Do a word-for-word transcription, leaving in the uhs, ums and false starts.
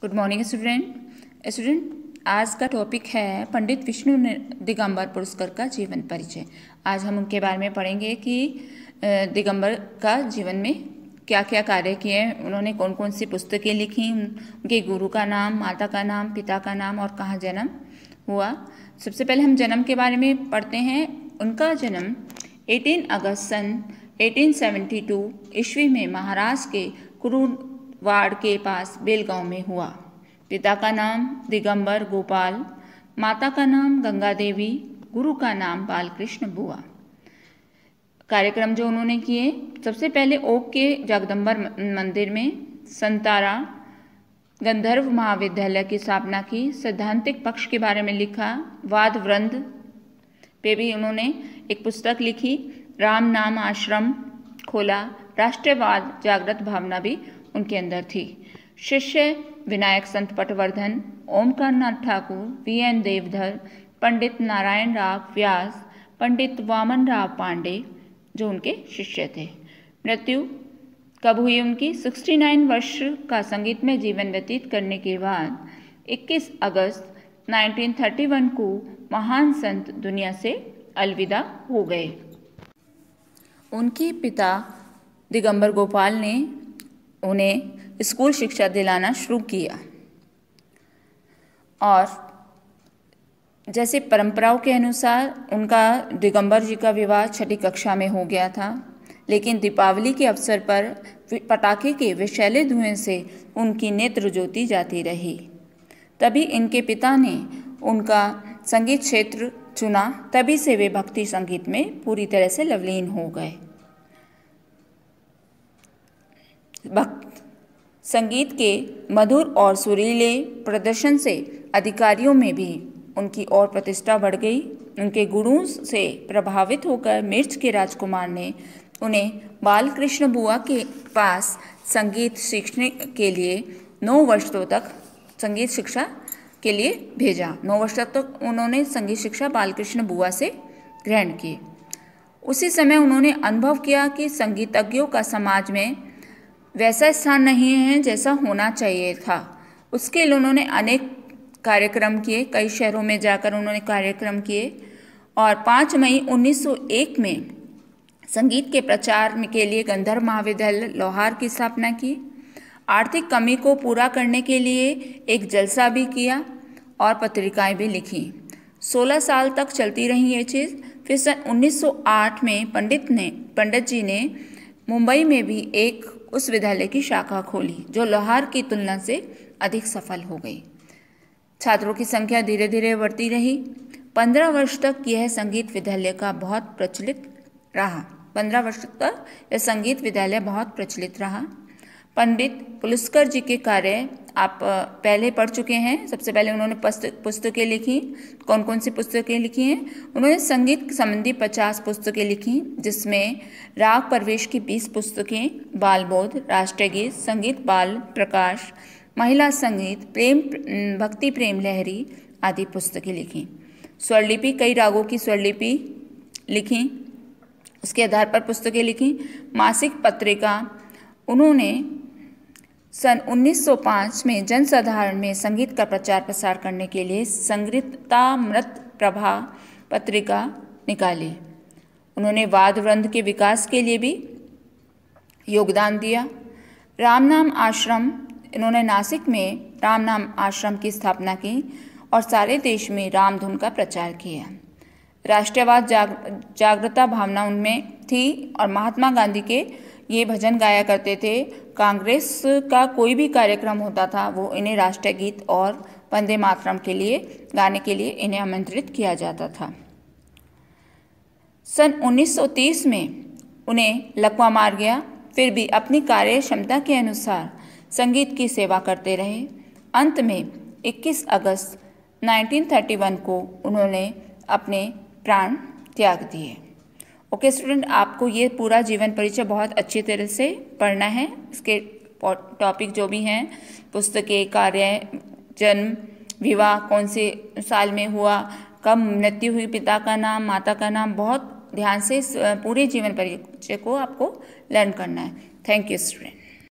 Good morning student student आज का topic है पंडित विष्णु दिगंबर पुरस्कर का जीवन परिचय। आज हम उनके बारे में पढ़ेंगे कि दिगंबर का जीवन में क्या क्या कार्य किए, उन्होंने कौन कौन सी पुस्तकें लिखी, उनके गुरु का नाम, माता का नाम, पिता का नाम और कहाँ जन्म हुआ। सबसे पहले हम जन्म के बारे में पढ़ते हैं। उनका जन्म अठारह अगस्त सन अठारह सौ बहत्तर ईस्वी में महाराष्ट्र के कुरुवाड़ के पास बेलगांव में हुआ। पिता का नाम दिगंबर गोपाल, माता का नाम गंगा देवी, गुरु का नाम बालकृष्ण बुआ। कार्यक्रम जो उन्होंने किए, सबसे पहले ओक के जगदम्बर मंदिर में संतारा गंधर्व महाविद्यालय की स्थापना की। सैद्धांतिक पक्ष के बारे में लिखा। वाद वृंद पे भी उन्होंने एक पुस्तक लिखी। राम नाम आश्रम खोला। राष्ट्रवाद जागृत भावना भी उनके अंदर थी। शिष्य विनायक संत पटवर्धन, ओमकार नाथ ठाकुर, वी एन देवधर, पंडित नारायण राव व्यास, पंडित वामन राव पांडे जो उनके शिष्य थे। मृत्यु कब हुई उनकी? उनहत्तर वर्ष का संगीत में जीवन व्यतीत करने के बाद इक्कीस अगस्त उन्नीस सौ इकतीस को महान संत दुनिया से अलविदा हो गए। उनके पिता दिगंबर गोपाल ने उन्हें स्कूल शिक्षा दिलाना शुरू किया और जैसे परंपराओं के अनुसार उनका दिगंबर जी का विवाह छठी कक्षा में हो गया था, लेकिन दीपावली के अवसर पर पटाखे के विषैले धुएं से उनकी नेत्र ज्योति जाती रही। तभी इनके पिता ने उनका संगीत क्षेत्र चुना। तभी से वे भक्ति संगीत में पूरी तरह से लवलीन हो गए। भक्त संगीत के मधुर और सुरीले प्रदर्शन से अधिकारियों में भी उनकी और प्रतिष्ठा बढ़ गई। उनके गुरुओं से प्रभावित होकर मिर्च के राजकुमार ने उन्हें बालकृष्ण बुआ के पास संगीत सीखने के लिए नौ वर्षों तक संगीत शिक्षा के लिए भेजा। नौ वर्ष तक उन्होंने संगीत शिक्षा बालकृष्ण बुआ से ग्रहण की। उसी समय उन्होंने अनुभव किया कि संगीतज्ञों का समाज में वैसा स्थान नहीं है जैसा होना चाहिए था। उसके लिए उन्होंने अनेक कार्यक्रम किए। कई शहरों में जाकर उन्होंने कार्यक्रम किए और पाँच मई उन्नीस सौ एक में संगीत के प्रचार के लिए गंधर्व महाविद्यालय लोहार की स्थापना की। आर्थिक कमी को पूरा करने के लिए एक जलसा भी किया और पत्रिकाएं भी लिखी। सोलह साल तक चलती रही ये चीज़। फिर सन उन्नीस सौ आठ में पंडित ने पंडित जी ने मुंबई में भी एक उस विद्यालय की शाखा खोली जो लोहार की तुलना से अधिक सफल हो गई। छात्रों की संख्या धीरे धीरे बढ़ती रही। पंद्रह वर्ष तक यह संगीत विद्यालय का बहुत प्रचलित रहा। पंद्रह वर्ष तक यह संगीत विद्यालय बहुत प्रचलित रहा। पंडित पुलस्कर जी के कार्य आप पहले पढ़ चुके हैं। सबसे पहले उन्होंने पुस्तकें लिखी। कौन कौन सी पुस्तकें लिखी हैं? उन्होंने संगीत संबंधी पचास पुस्तकें लिखी, जिसमें राग प्रवेश की बीस पुस्तकें, बालबोध, राष्ट्रगीत, संगीत बाल प्रकाश, महिला संगीत, प्रेम भक्ति प्रेम लहरी आदि पुस्तकें लिखी। स्वरलिपि, कई रागों की स्वरलिपि लिखी, उसके आधार पर पुस्तकें लिखी। मासिक पत्रिका उन्होंने सन उन्नीस सौ पाँच में जनसाधारण में संगीत का प्रचार प्रसार करने के लिए संगीतामृत प्रभा पत्रिका निकाली। उन्होंने वाद वृंद के विकास के लिए भी योगदान दिया। राम नाम आश्रम, इन्होंने नासिक में राम नाम आश्रम की स्थापना की और सारे देश में राम धुन का प्रचार किया। राष्ट्रवाद जाग जागृता भावना उनमें थी और महात्मा गांधी के ये भजन गाया करते थे। कांग्रेस का कोई भी कार्यक्रम होता था वो इन्हें राष्ट्रीय गीत और वंदे मातरम के लिए गाने के लिए इन्हें आमंत्रित किया जाता था। सन उन्नीस सौ तीस में उन्हें लकवा मार गया। फिर भी अपनी कार्य क्षमता के अनुसार संगीत की सेवा करते रहे। अंत में इक्कीस अगस्त उन्नीस सौ इकतीस को उन्होंने अपने प्राण त्याग दिए। ओके स्टूडेंट, आपको ये पूरा जीवन परिचय बहुत अच्छी तरह से पढ़ना है। इसके टॉपिक जो भी हैं, पुस्तकें, कार्य, जन्म, विवाह कौन से साल में हुआ, कब मृत्यु हुई, पिता का नाम, माता का नाम, बहुत ध्यान से पूरे जीवन परिचय को आपको लर्न करना है। Thank you student.